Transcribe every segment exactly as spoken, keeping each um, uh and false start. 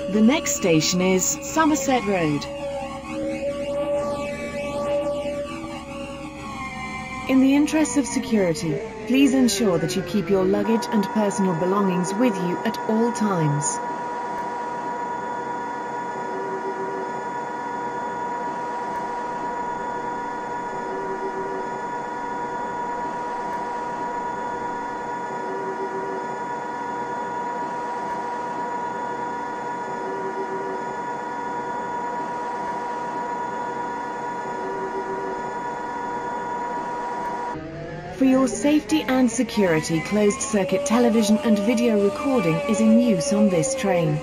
The next station is Somerset Road. In the interests of security, please ensure that you keep your luggage and personal belongings with you at all times. For your safety and security, closed-circuit television and video recording is in use on this train.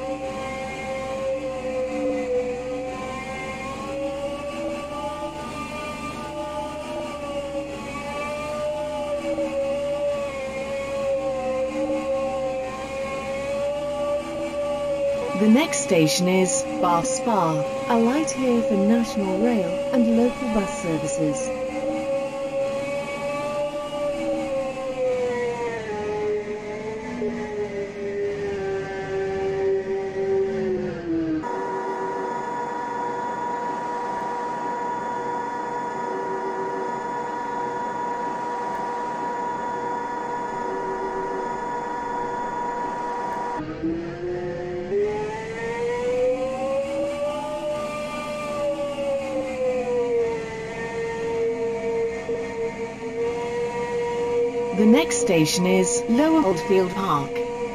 The next station is Bath Spa. Alight here for National Rail and local bus services. The next station is Lower Oldfield Park.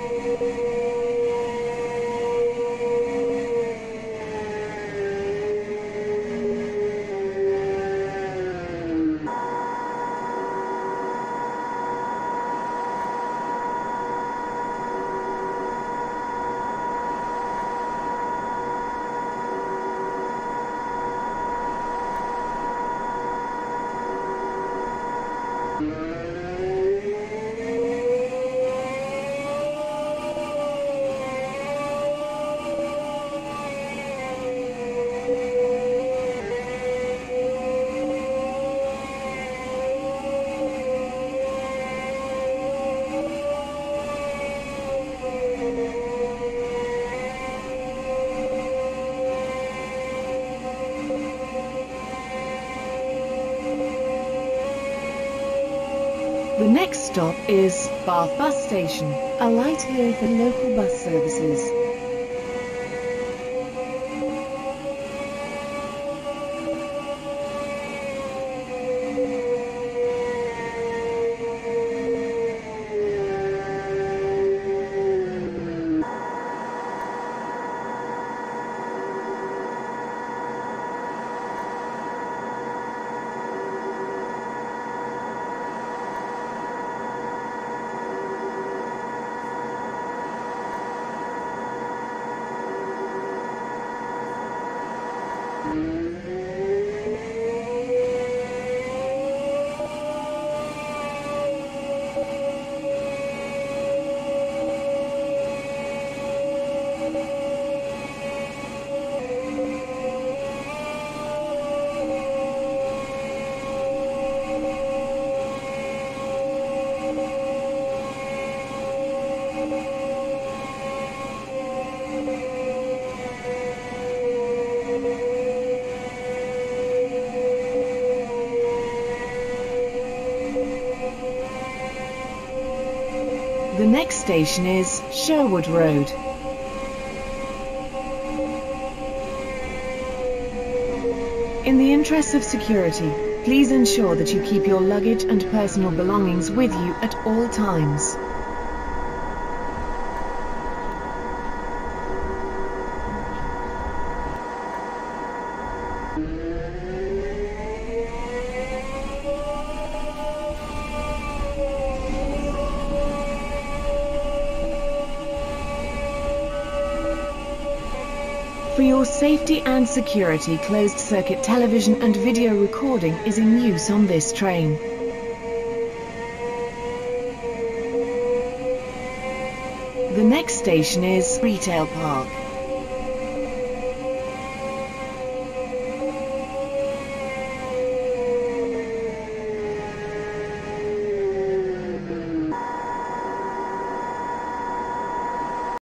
The next stop is Bath Bus Station. Alight here for local bus services. The next station is Sherwood Road. In the interests of security, please ensure that you keep your luggage and personal belongings with you at all times. For your safety and security, closed-circuit television and video recording is in use on this train. The next station is Retail Park.